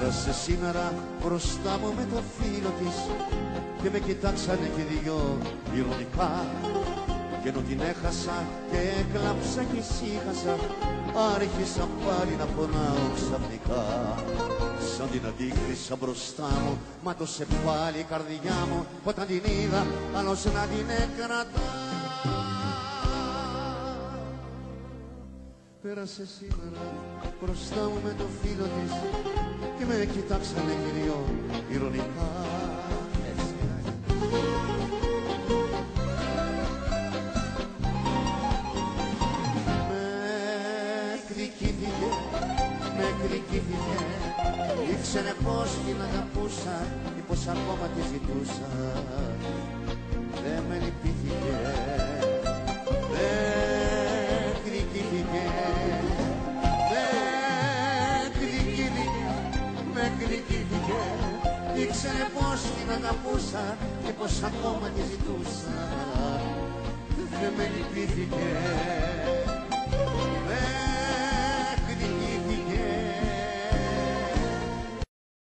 Πέρασε σήμερα μπροστά μου με το φίλο της και με κοιτάξανε και δυο ειρωνικά, και ενώ την έχασα και έκλαψα και ησύχασα, άρχισα πάλι να πονάω ξαφνικά. Σαν την αντίκρισα μπροστά μου, μάτωσε πάλι η καρδιά μου όταν την είδα άλλος να την έκρατα. Πέρασε σήμερα μπροστά μου με το φίλο της και με κοιτάξανε και δυο ειρωνικά. Με εκδικήθηκε, ήξερε πως την αγαπούσα και πως ακόμα τη ζητούσα. Δεν με λυπήθηκε, με εκδικήθηκε, ήξερε πως την αγαπούσα και πως ακόμα τη ζητούσα. Δεν με λυπήθηκε.